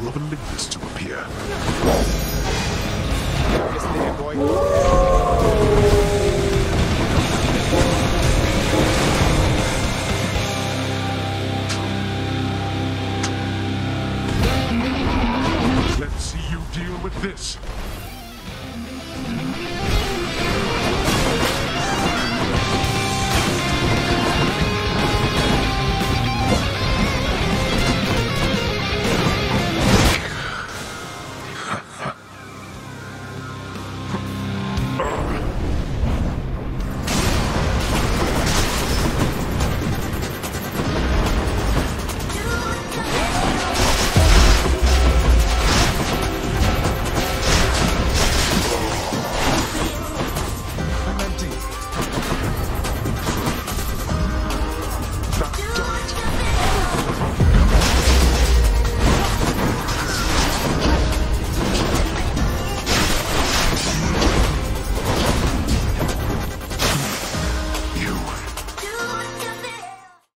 symbol of Olympus to appear. Yes, there, boy. Let's see you deal with this.